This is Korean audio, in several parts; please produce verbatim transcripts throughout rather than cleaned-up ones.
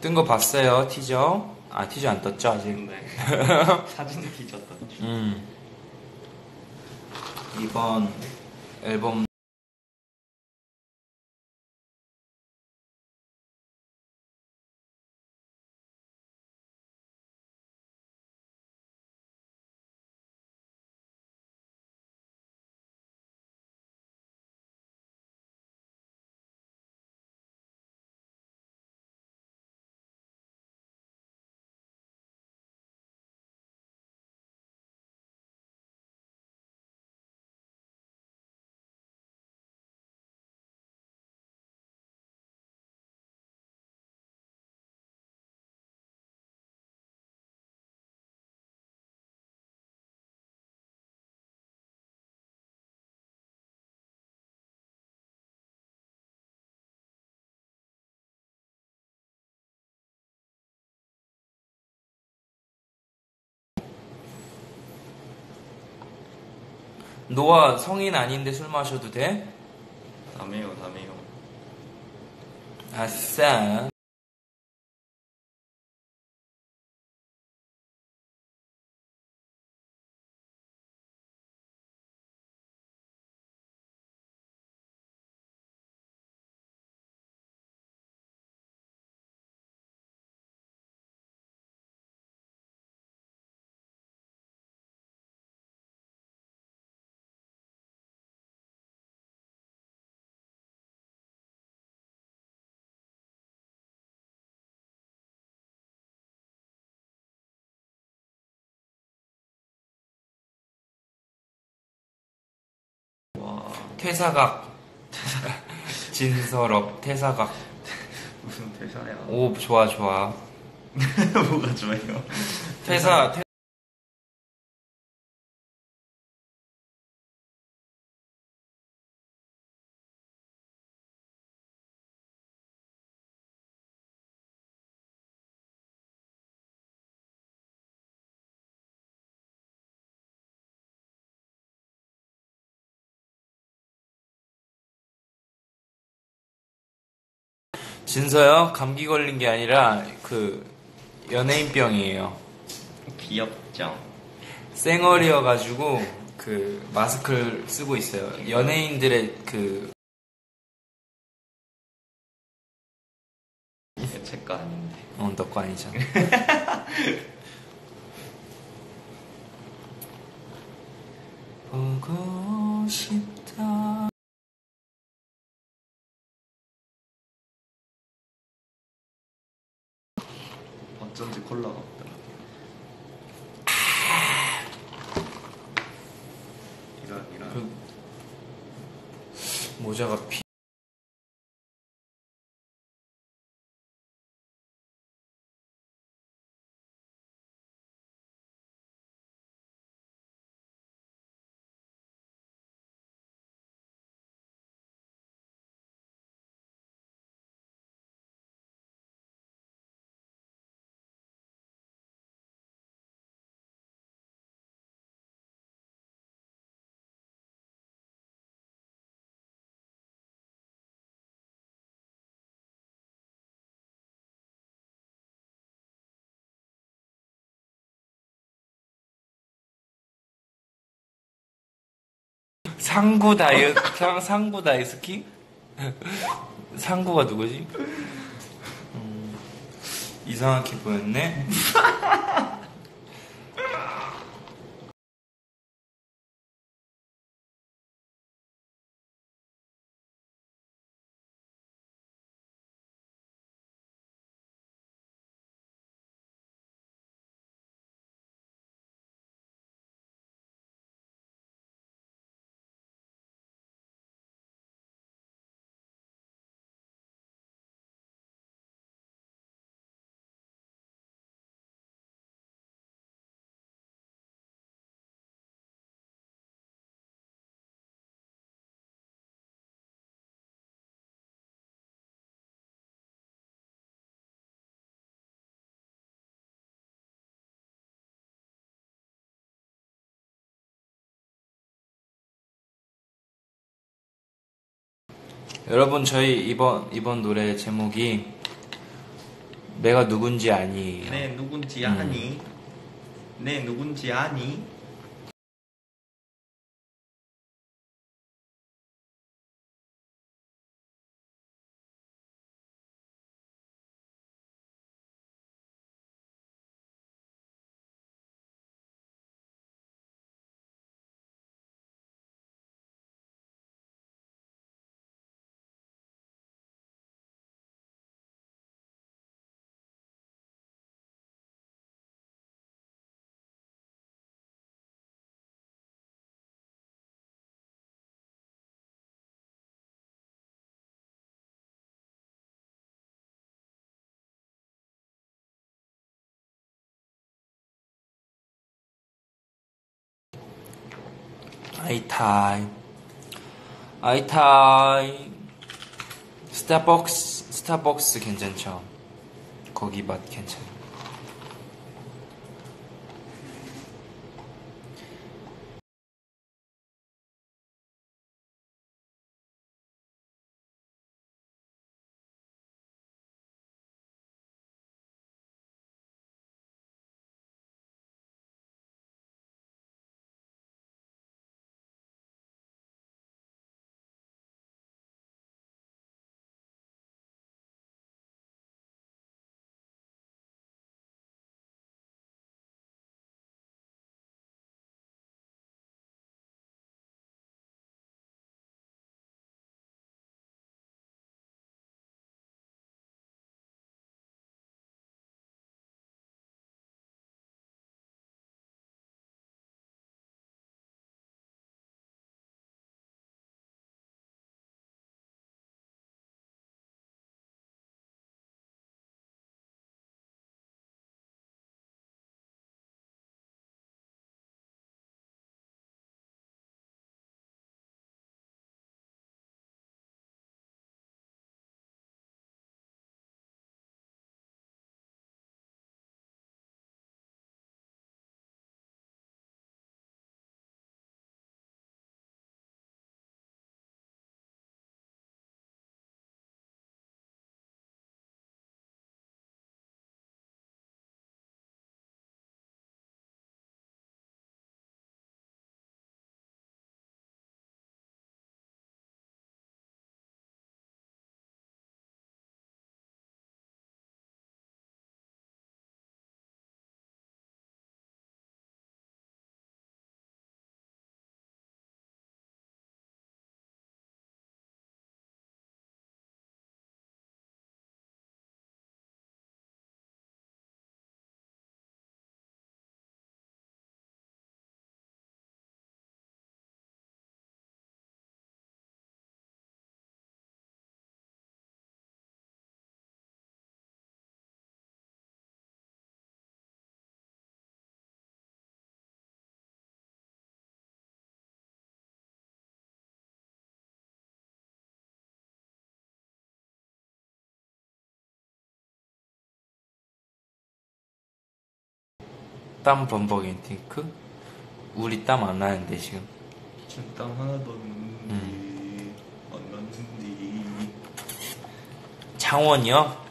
뜬 거 봤어요, 티저? 아, 티저 안 떴죠, 아직? 네. 사진 티저 떴죠. 음. 이번 앨범 노아 성인 아닌데 술 마셔도 돼? 다메요, 다메요. 아싸. 와. 퇴사각. 진서럽, 퇴사각. 무슨 퇴사야? 오, 좋아, 좋아. 뭐가 좋아요? 퇴사, 퇴... 진서요? 감기 걸린 게 아니라, 그, 연예인병이에요. 귀엽죠? 쌩얼이어가지고, 그, 마스크를 쓰고 있어요. 연예인들의 그, 이게 제 거 아닌데. 어, 너 거 아니잖아. 보고 싶다. 어쩐지 콜라가 없더라. 이런, 이런. 그, 모자가 피. 상구 다이, 상, 상구 다이스키? 상구가 누구지? 음, 이상하게 보였네? 여러분, 저희 이번, 이번 노래 제목이 내가 누군지 아니. 내 누군지 음. 아니? 내 누군지 아니? 아이타이. 아이타이. 스타벅스, 스타벅스 괜찮죠? 거기 맛 괜찮아. 땀 범벅인 핑크? 우리 땀 안 나는데 지금. 지금 땀 하나도 안 났는데 안 났는데. 창원이요?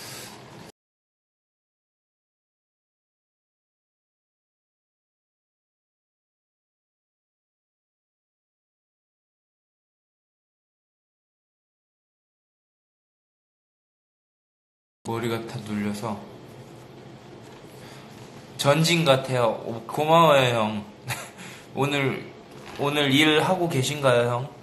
머리가 다 눌려서 전진 같아요. 오, 고마워요 형. 오늘 오늘 일 하고 계신가요 형?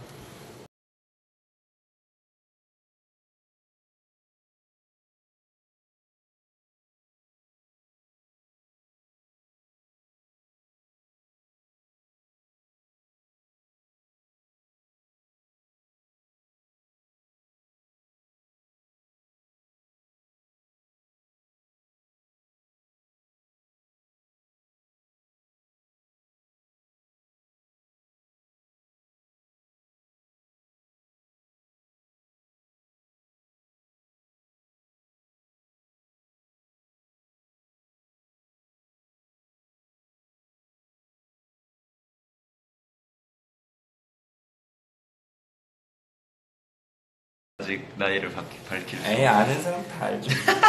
아직 나이를 밝, 밝힐 수 에이, 아는 사람 다 알죠.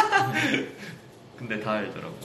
근데 다 알더라고.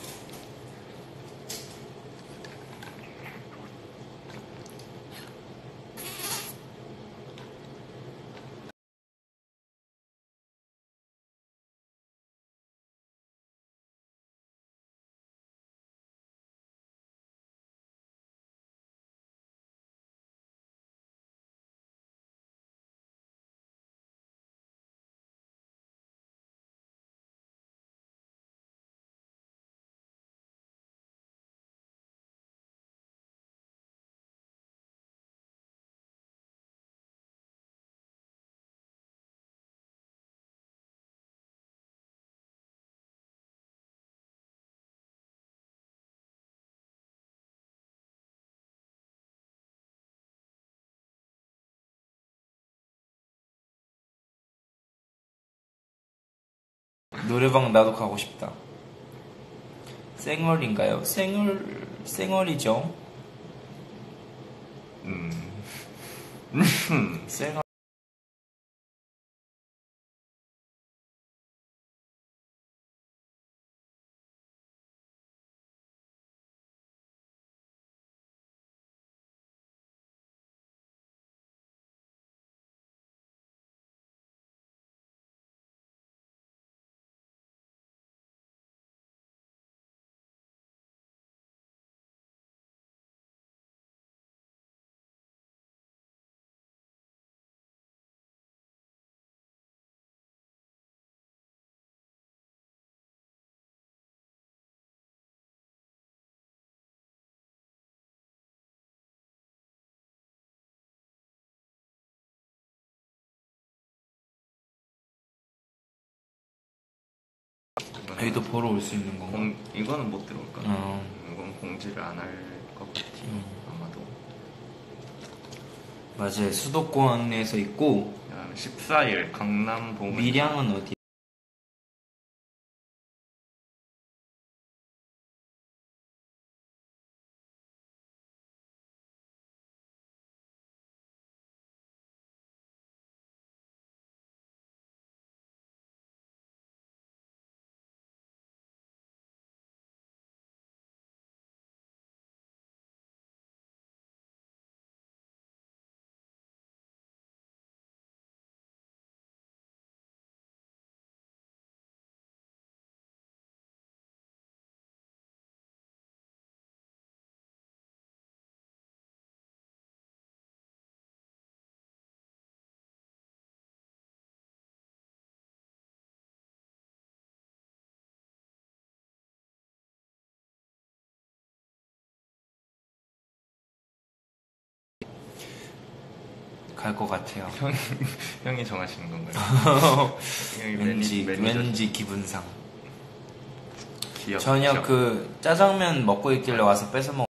노래방 나도 가고 싶다. 쌩얼인가요? 쌩얼, 쌩얼이죠. 음. 쌩얼. 여기도 보러 올 수 있는 건가? 공, 이거는 못 들어올 거야. 어. 이건 공지를 안 할 것 같아. 음. 아마도. 맞아요. 수도권에서 있고. 그다음에 십사 일 강남 봉 밀양은 어디? 갈 것 같아요. 형, 형이 정하시는 건가요? 형이 왠지 매니, 매니저 왠지 기분상. 기억, 저녁 기억. 그 짜장면 먹고 있길래 와서 뺏어 먹.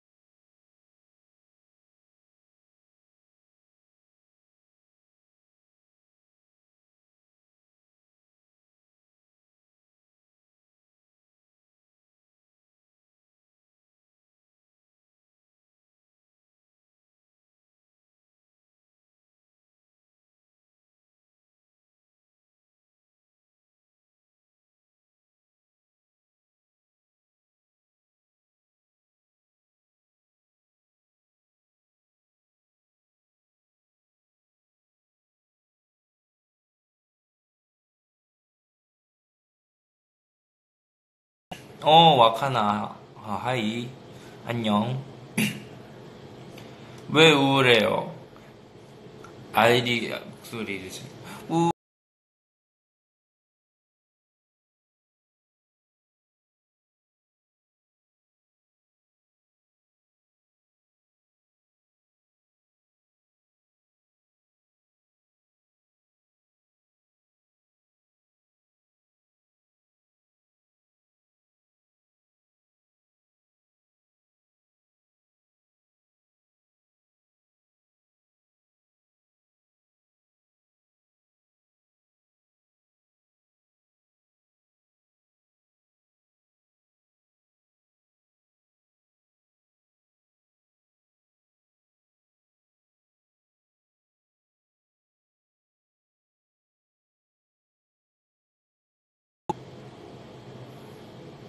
어, 와카나. 아, 하이. 안녕. 왜 우울해요? 아이리 목소리를 지금. 우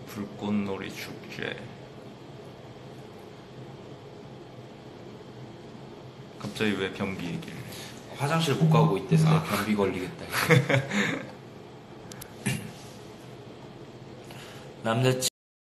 불꽃놀이 축제. 갑자기 왜 변비 얘기를? 화장실 못 가고 있대서 내가 변비 걸리겠다. 남자친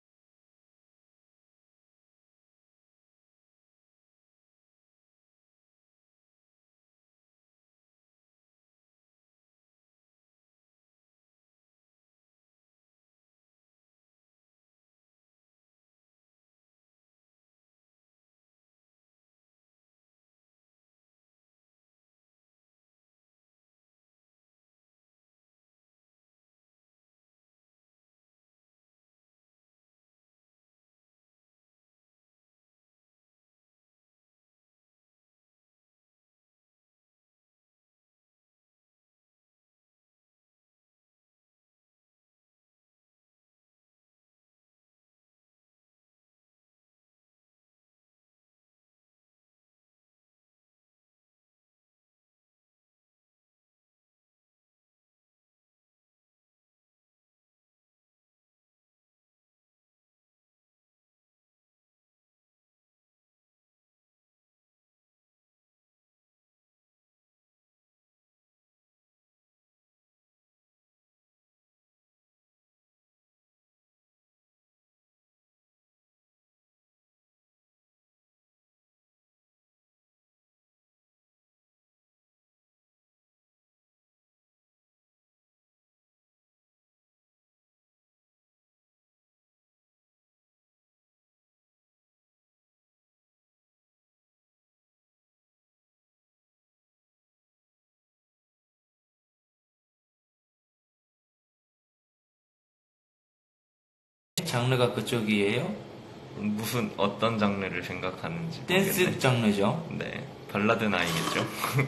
장르가 그쪽이에요? 무슨 어떤 장르를 생각하는지 댄스 모르겠네. 장르죠? 네, 발라드는 아니겠죠?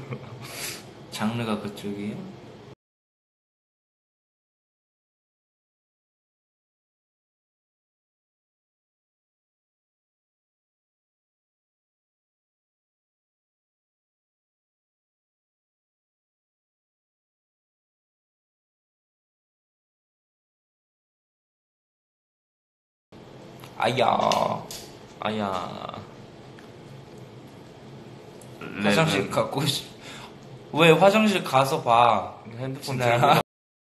장르가 그쪽이에요? 아야. 아야. 화장실 랩은 갖고 싶... 왜 화장실 가서 봐. 핸드폰 진아야. 들고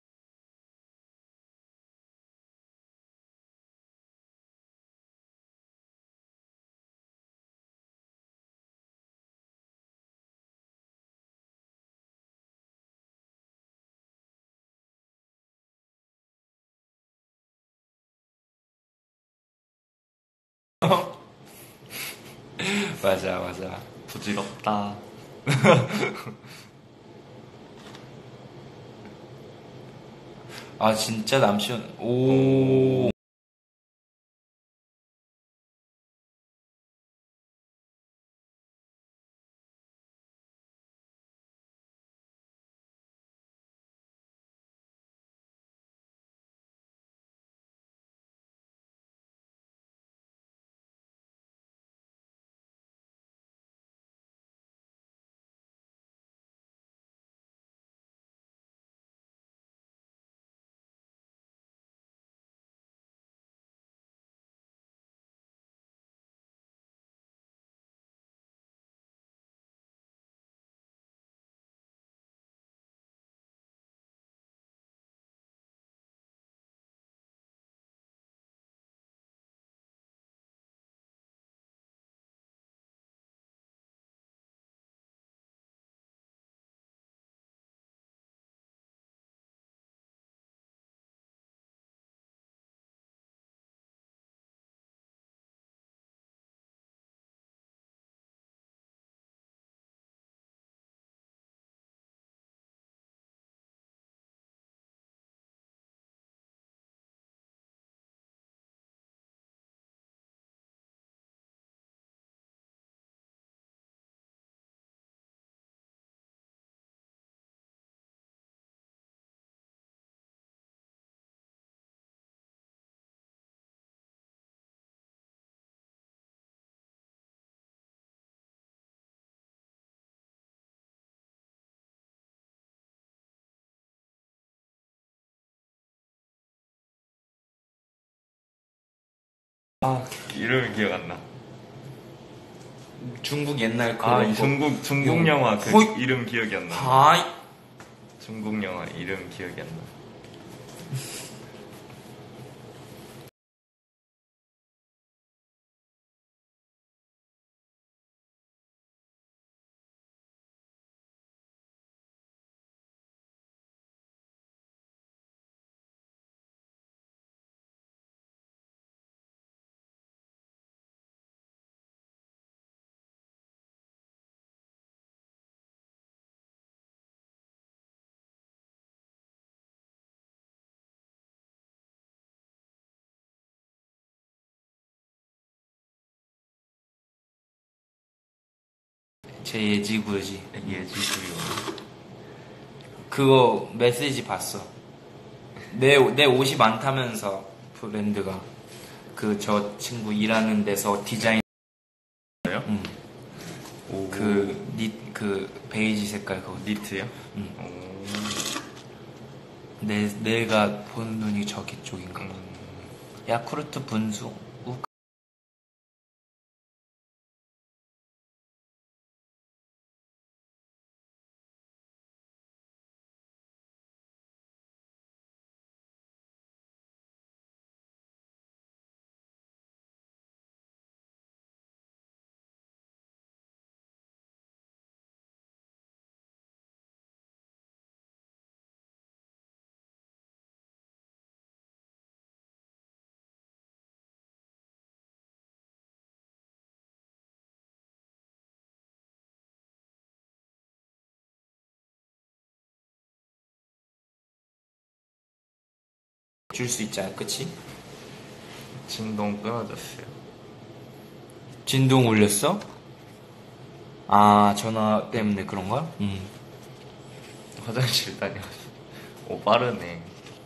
맞아, 맞아. 부질없다. 아, 진짜 남친, 오. 아, 이름이 기억 안 나. 중국 옛날 그런 아, 거. 중국, 중국 용- 영화 그 호이- 이름 기억이 안 나. 하이. 중국 영화 이름 기억이 안 나. 제 예지구지. 예지구요. 그거 메시지 봤어. 내, 내 옷이 많다면서 브랜드가 그 저 친구 일하는 데서 디자인 응. 오. 그, 니, 그 베이지 색깔 그거 니트요? 응. 오. 내, 내가 보는 눈이 저기 쪽인가 봐. 음. 야쿠르트 분수 우 줄 수 있잖아, 그치? 진동 끊어졌어요. 진동 울렸어? 아, 전화 때문에 그런 거야? 응. 화장실 다녀왔어. 오, 빠르네.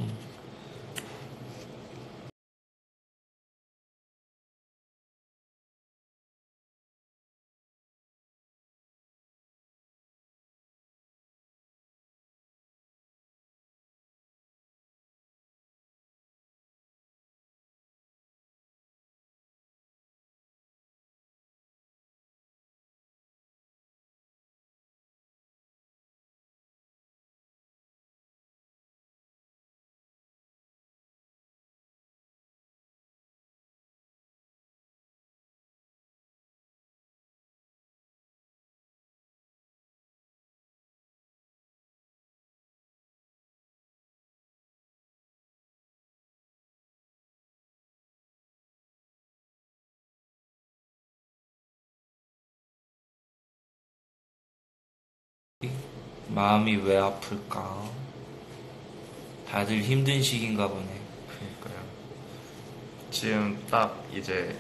마음이 왜 아플까? 다들 힘든 시기인가 보네. 그러니까요. 지금 딱 이제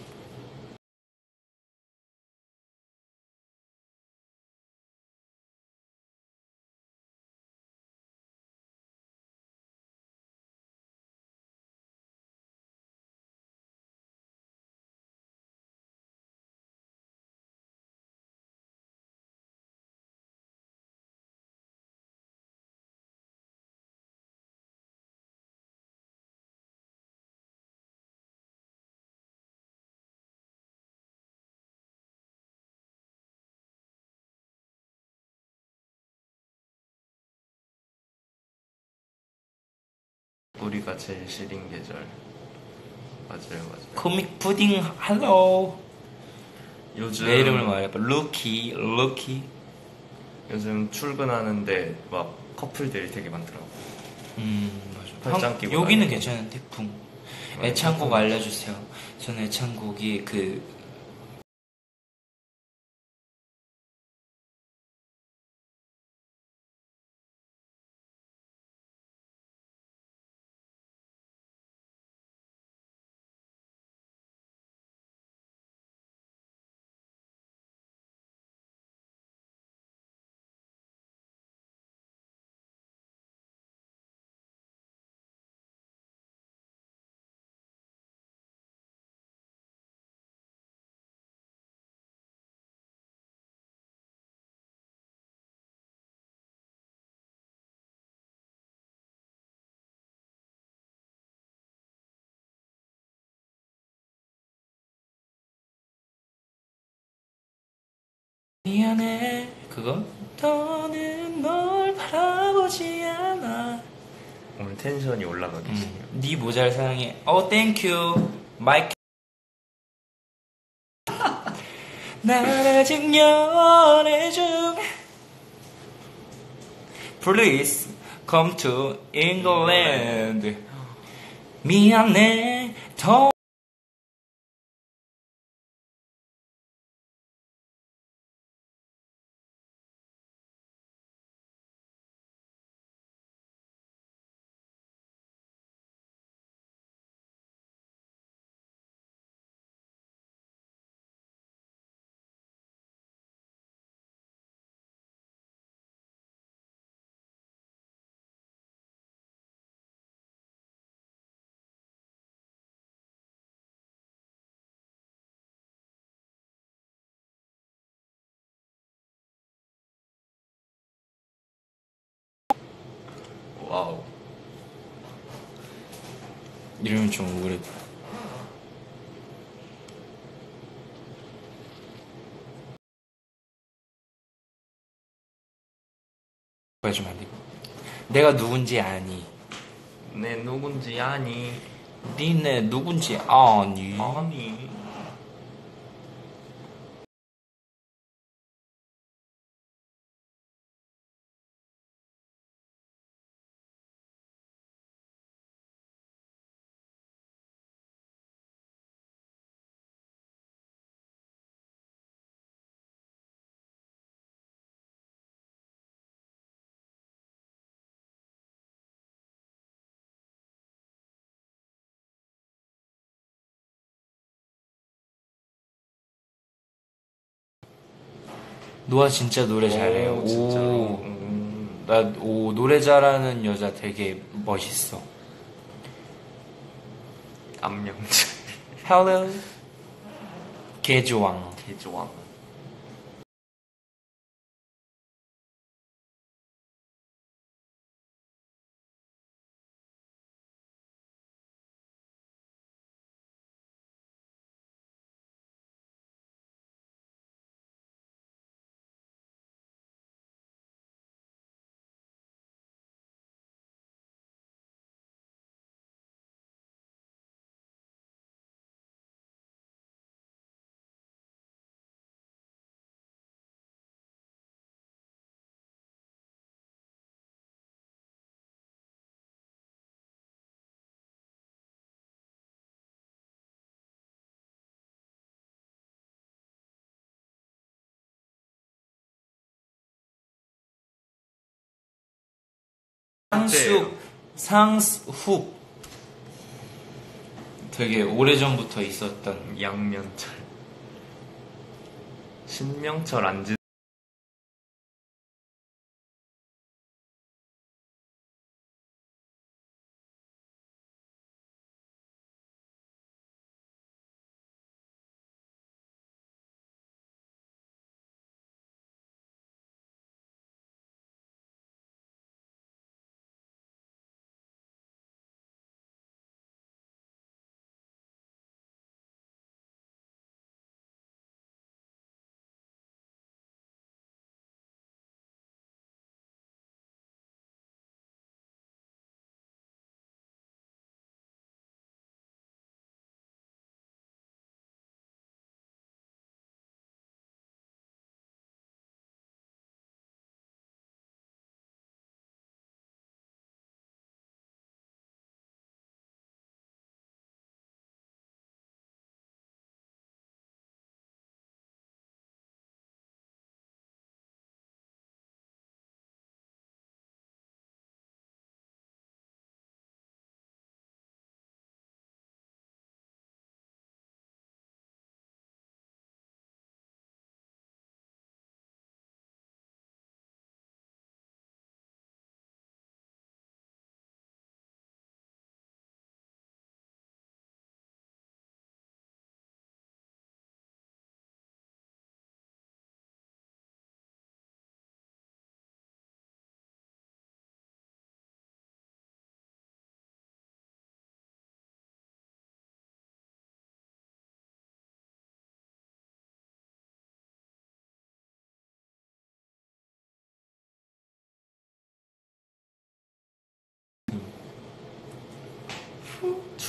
우리가 제일 시린 계절. 맞아요, 맞아요. 코믹 푸딩 할로. 요즘 내 이름을 말해봐. 루키, 루키. 요즘 출근하는데 막 커플들이 되게 많더라고. 음, 맞아. 팔짱 한- 끼고 여기는 다니고. 괜찮은 태풍. 아, 애창곡 태풍. 알려주세요. 저는 애창곡이 그 미안해 그거? 더는 널 바라보지 않아. 오늘 텐션이 올라가 계시네요. 음, 네 모자를 사랑해. 어 땡큐 마이크. 난 아직 연애 중. Please come to England. 미안해 더. 와우. 이러면 좀 억울해. 보여주면 안 되고. 내가 누군지 아니. 내 누군지 아니. 니네 누군지 아니. 아니. 노아 진짜 노래 잘해요. 오, 진짜로. 오, 음. 나, 오, 노래 잘하는 여자 되게 멋있어. 암명자. Hello. 개조왕. 개조왕. 상숙, 상숙. 되게 오래전부터 있었던. 양면철. 신명철 안지.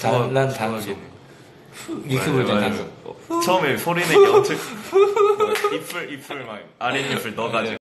추억, 난 추억이네. 단속. 이렇게 부르잖아, 단속. 어, 처음에 소리 내기 엄청 뭐, 잎을 잎을 막 아랫잎을 넣어가지고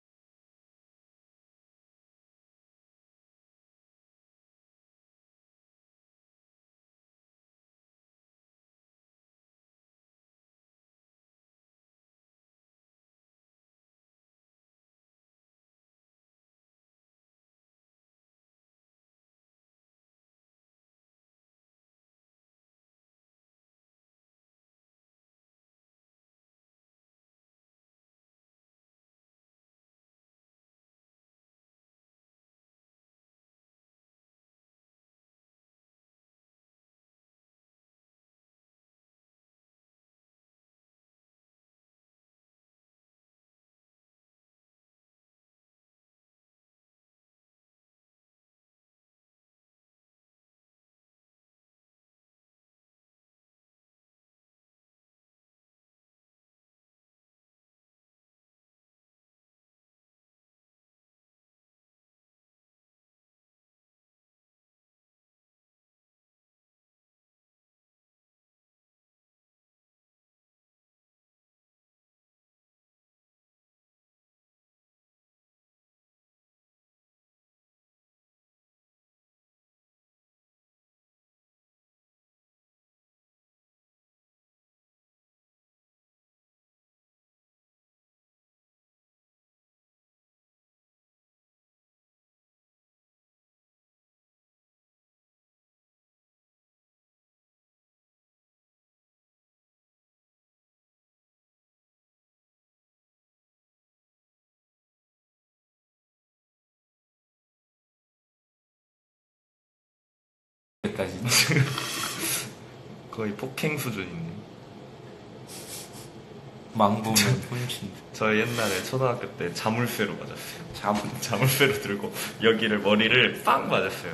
여기까지. 거의 폭행 수준인데. 망부면 훔친. 저 옛날에 초등학교 때 자물쇠로 맞았어요. 잠. 자물쇠로 들고 여기를 머리를 빵 맞았어요.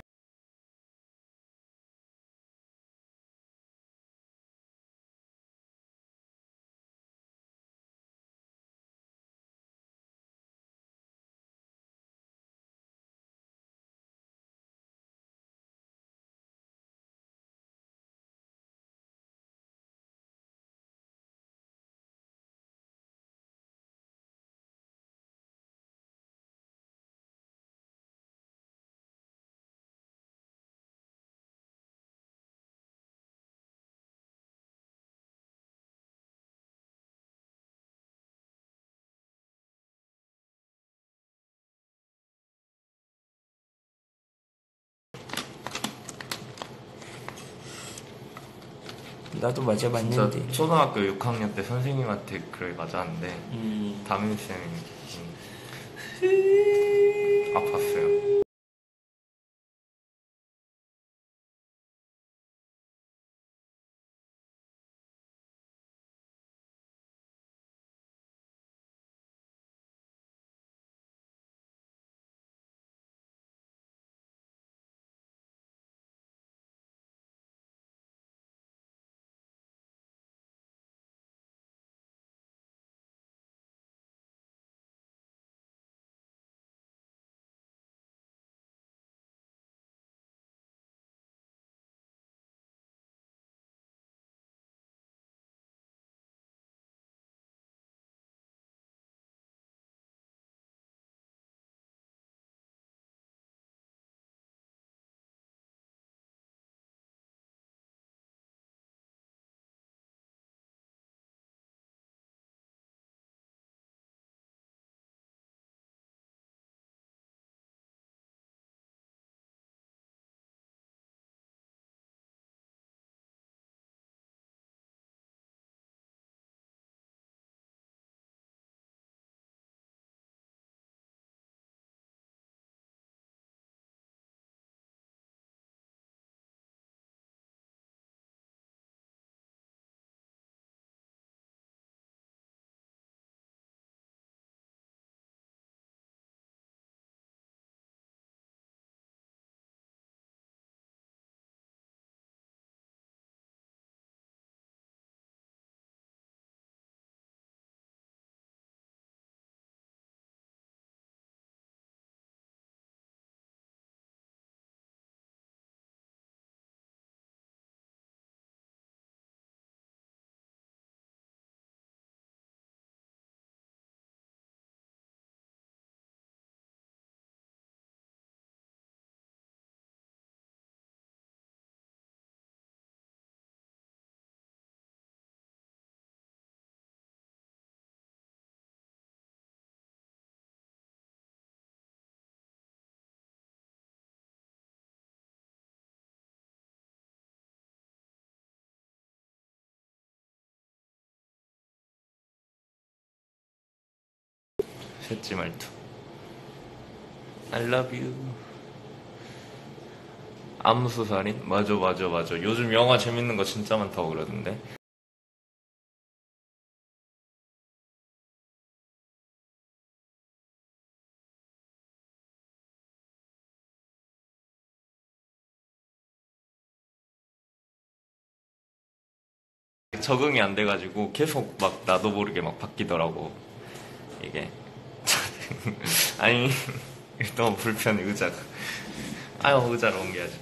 나도 저 맞아봤는데. 초등학교 육 학년 때 선생님한테 그걸 맞았는데 음. 담임쌤이 음, 아팠어요. 셋지 말투. I love you. 암수살인? 맞아, 맞아, 맞아. 요즘 영화 재밌는 거 진짜 많다고 그러던데. 적응이 안 돼가지고 계속 막 나도 모르게 막 바뀌더라고. 이게. 아니, 너무 불편해, 의자가. 아유, 의자로 옮겨야지.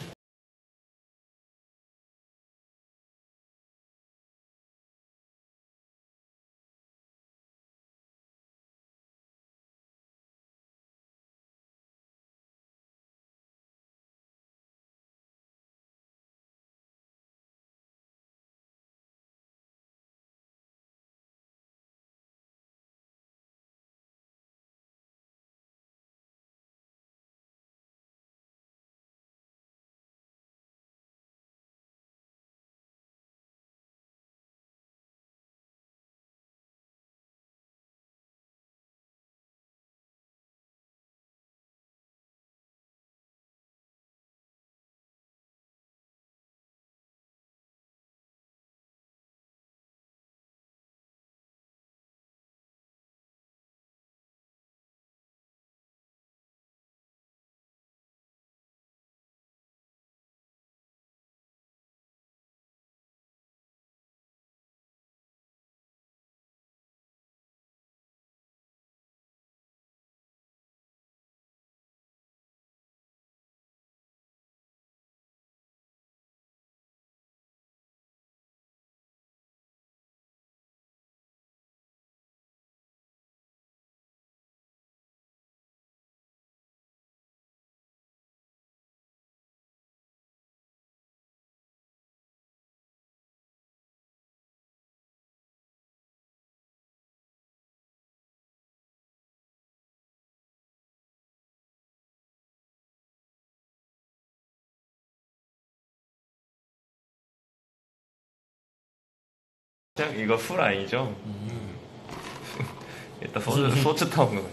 이거 술 아니죠? 음. 일단 소주, 소주 타온 거.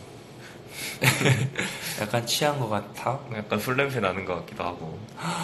약간 취한 것 같아. 약간 술 냄새 나는 것 같기도 하고.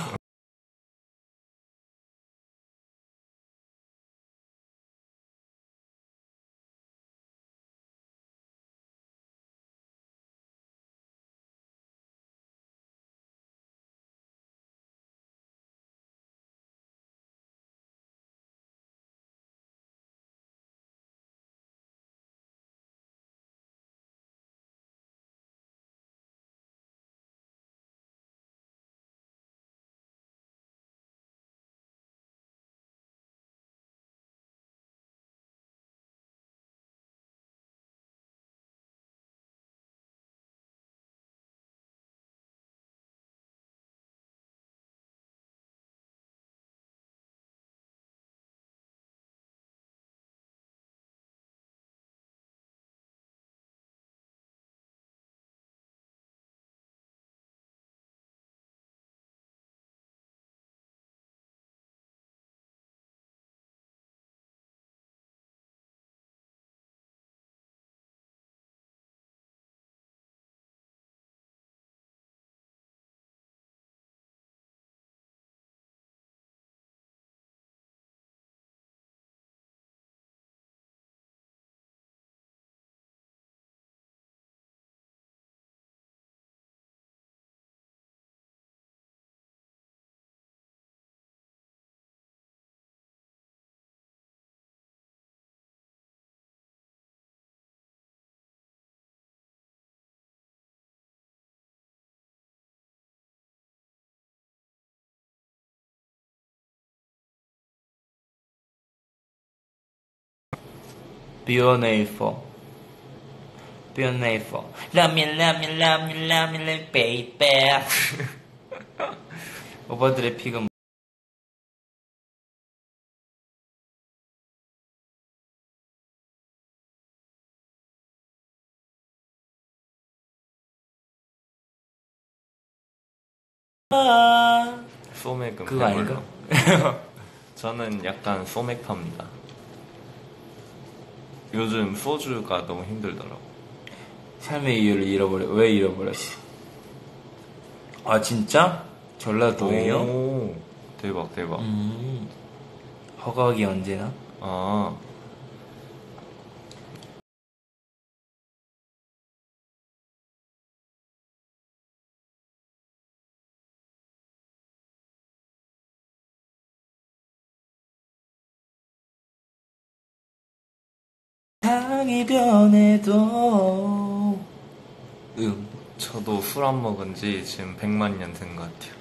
Beautiful. Beautiful. Love me, love me, love me, love me, like baby. 오버드의 픽은 소맥은 그거 아닌가? 저는 약간 소맥파입니다. 요즘 소주가 너무 힘들더라고. 삶의 이유를 잃어버려. 왜 잃어버렸어? 아, 진짜? 전라도예요? 오, 대박, 대박. 음, 허각이 언제나? 아, 향이 변해도 응. 저도 술 안 먹은 지 지금 백만 년 된 것 같아요.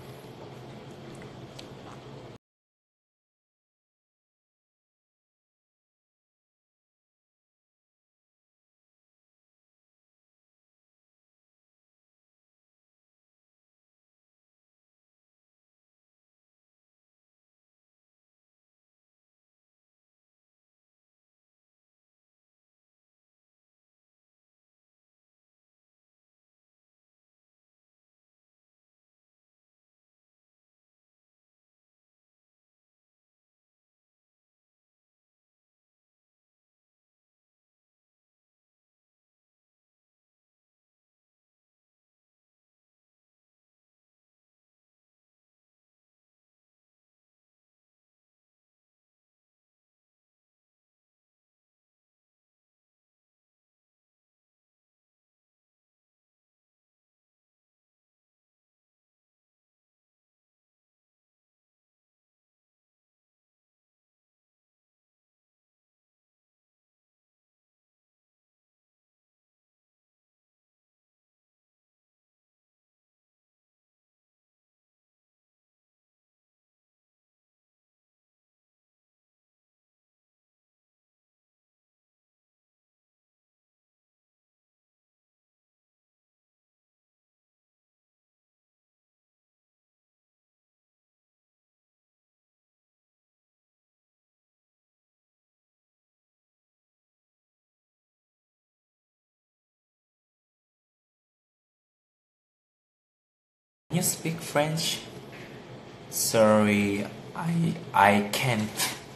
Can you speak French? Sorry, I I can't.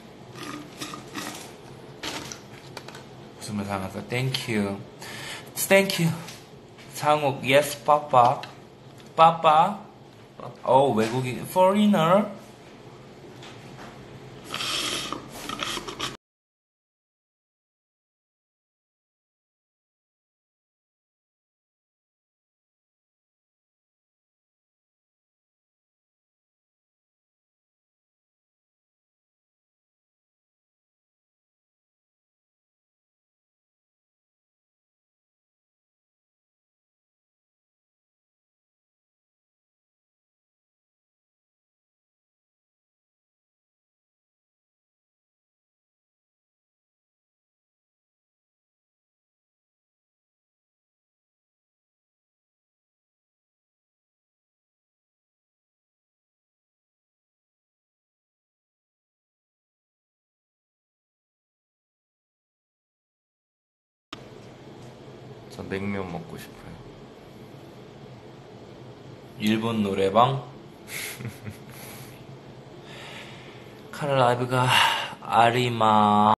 무슨 말 상관없어. Thank you. Thank you. 상욱, yes, papa. papa. 어, 외국인, foreigner. 저 냉면 먹고 싶어요. 일본 노래방. 카라라이브가 아리마.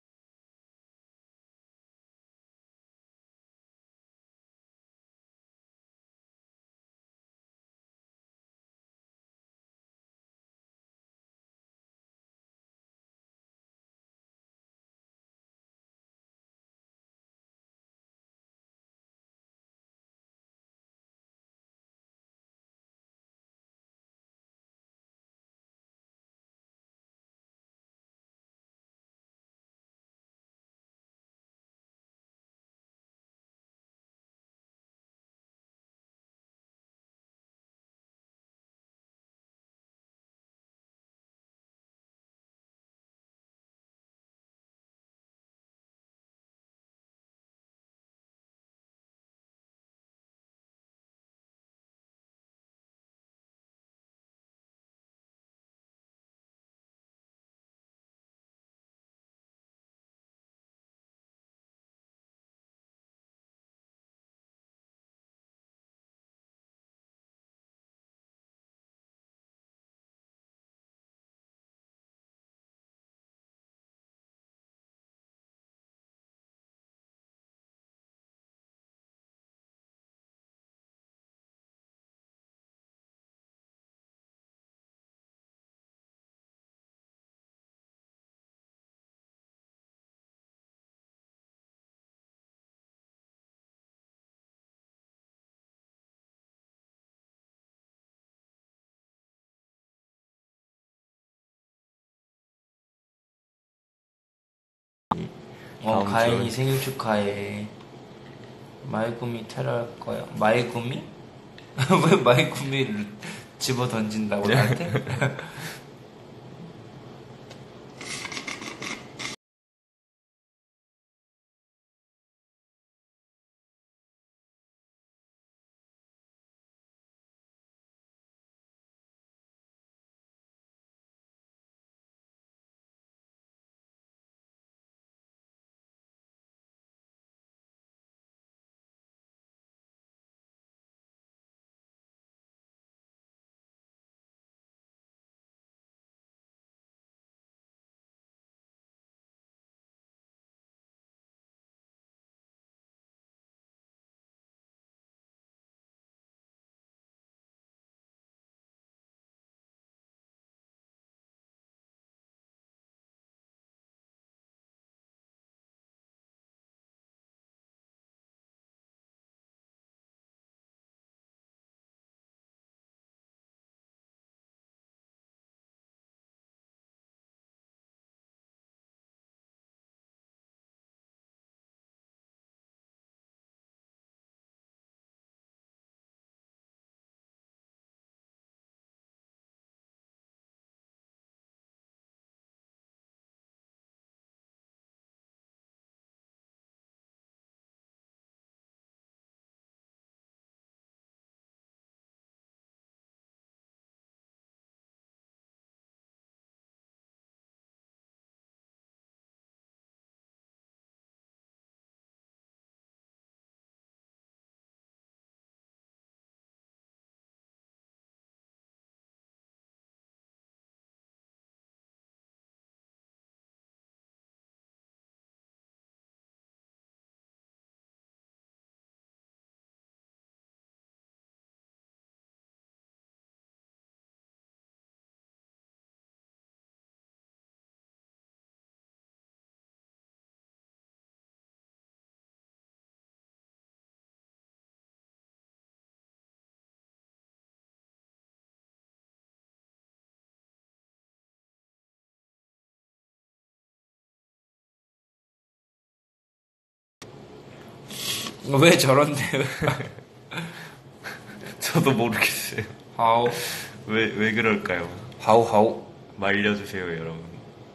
어, 다음 가인이 주. 생일 축하해. 마이구미 테러할 거야. 마이구미? 왜 마이구미를 집어 던진다고 나한테? 왜 저런데요? 저도 모르겠어요. 하우, 왜, 왜 그럴까요? 하우, 하우. 말려주세요, 여러분.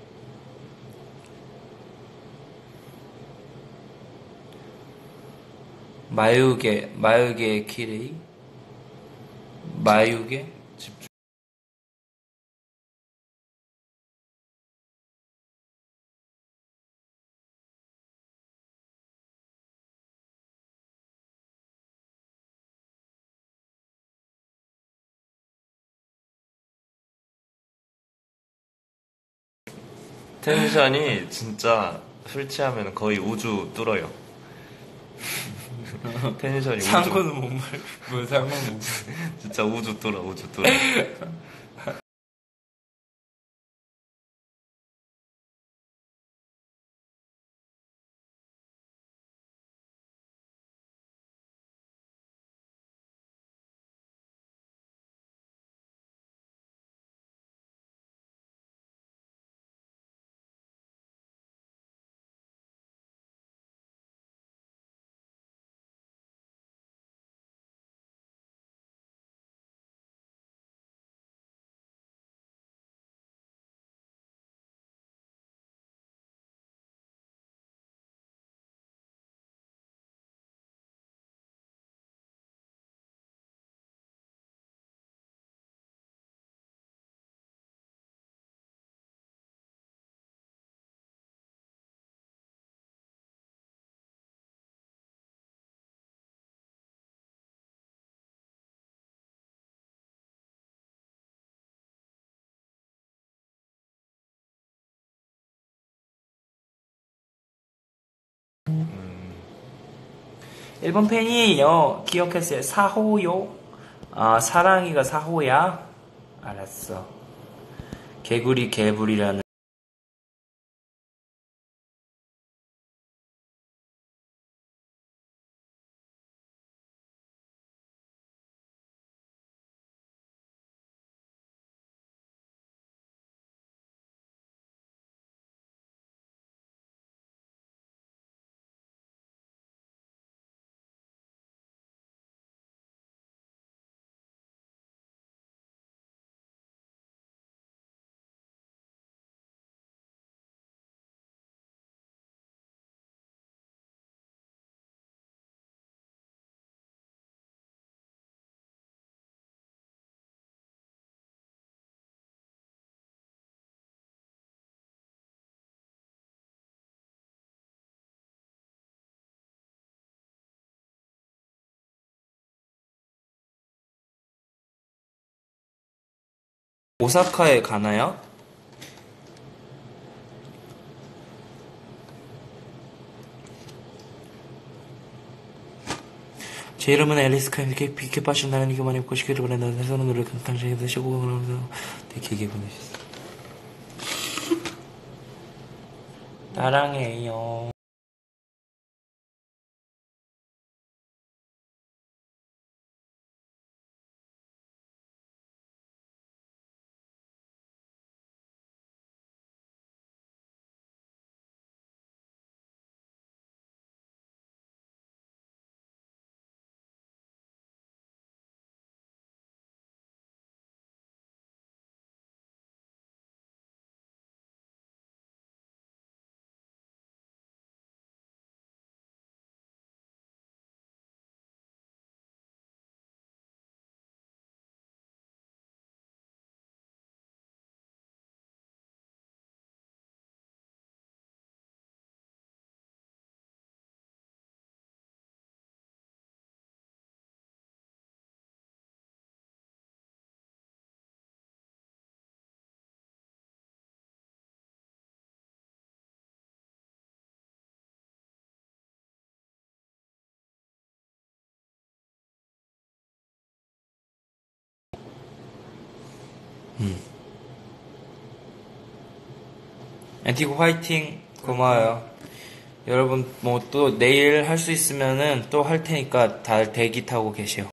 마유게, 마유게 키레이? 마유게? 집중. 텐션이 진짜 술 취하면 거의 우주 뚫어요. 텐션이 우주. 상고는 몸을, 뭐 상고는 몸을. 진짜 우주 뚫어, 우주 뚫어. 일본 팬이에요. 기억했어요. 사호요. 아, 사랑이가 사호야? 알았어. 개구리 개불이라는 오사카에 가나요? 제 이름은 앨리스카 이렇게 비켜 빠진 나는 이거만 입고 싶기를 바란다. 해서는 노력한 당신이 드시고 그러면서 되게 길게 보내셨어. 사랑해요. 음. 엔티고 화이팅. 고마워요. 여러분 뭐 또 내일 할 수 있으면은 또 할 테니까 다들 대기 타고 계세요.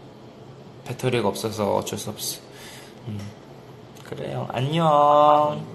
배터리가 없어서 어쩔 수 없어. 음. 그래요. 안녕.